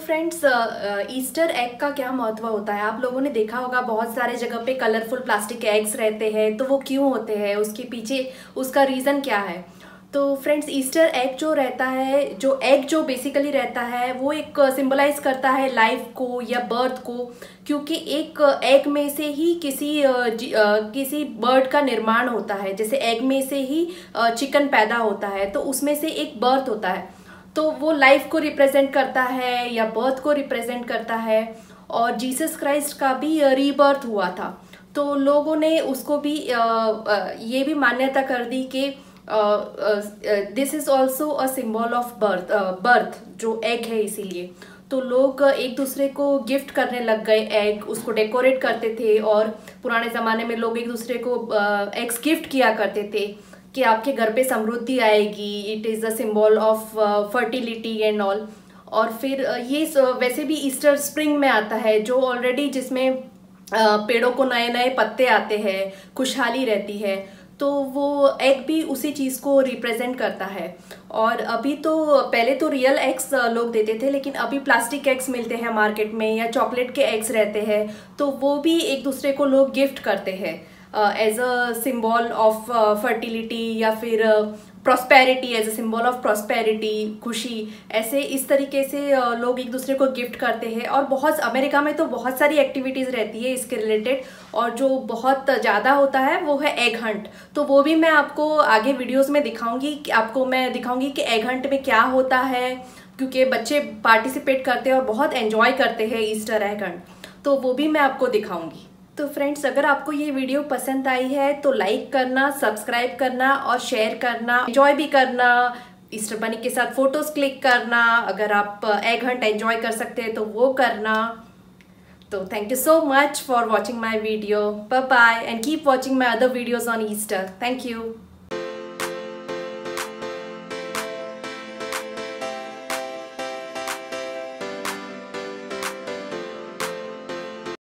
Friends, Easter egg का क्या महत्व होता है? आप लोगों ने देखा होगा बहुत सारे जगह पे कलरफुल प्लास्टिक एग्स रहते हैं। तो वो क्यों होते हैं, उसके पीछे उसका रीज़न क्या है? तो फ्रेंड्स, ईस्टर एग जो रहता है, जो बेसिकली रहता है, वो एक सिंबलाइज करता है लाइफ को या बर्थ को। क्योंकि एक एग में से ही किसी बर्ड का निर्माण होता है। जैसे एग में से ही चिकन पैदा होता है, तो उसमें से एक बर्थ होता है। तो वो लाइफ को रिप्रेजेंट करता है या बर्थ को रिप्रेजेंट करता है। और जीसस क्राइस्ट का भी रीबर्थ हुआ था। तो लोगों ने उसको भी ये भी मान्यता कर दी कि this is also a symbol of birth जो एग है, इसीलिए तो लोग एक दूसरे को गिफ्ट करने लग गए एग, उसको डेकोरेट करते थे। और पुराने ज़माने में लोग एक दूसरे को एग्स गिफ्ट किया करते थे कि आपके घर पे समृद्धि आएगी। It is a symbol of fertility and all. और फिर ये वैसे भी ईस्टर स्प्रिंग में आता है, जो ऑलरेडी जिसमें पेड़ों को नए नए पत्ते आते हैं, खुशहाली रहती है। तो वो एग भी उसी चीज़ को रिप्रेजेंट करता है। और अभी तो पहले तो रियल एग्स लोग देते थे, लेकिन अभी प्लास्टिक एग्स मिलते हैं मार्केट में, या चॉकलेट के एग्स रहते हैं। तो वो भी एक दूसरे को लोग गिफ्ट करते हैं as a symbol of fertility, या फिर prosperity, as a symbol of prosperity, खुशी। ऐसे इस तरीके से लोग एक दूसरे को गिफ्ट करते हैं। और बहुत अमेरिका में तो बहुत सारी एक्टिविटीज़ रहती है इसके रिलेटेड। और जो बहुत ज़्यादा होता है वो है एग हंट। तो वो भी मैं आपको आगे वीडियोस में दिखाऊंगी कि एग हंट में क्या होता है, क्योंकि बच्चे पार्टिसिपेट करते हैं और बहुत एंजॉय करते हैं ईस्टर एग हंट। तो वो भी मैं आपको दिखाऊंगी। तो फ्रेंड्स, अगर आपको ये वीडियो पसंद आई है तो लाइक करना, सब्सक्राइब करना और शेयर करना, एंजॉय भी करना, ईस्टर बनी के साथ फोटोज क्लिक करना। अगर आप एग हंट एंजॉय कर सकते हैं तो वो करना। तो thank you so much for watching my video. Bye bye and keep watching my other videos on Easter. Thank you.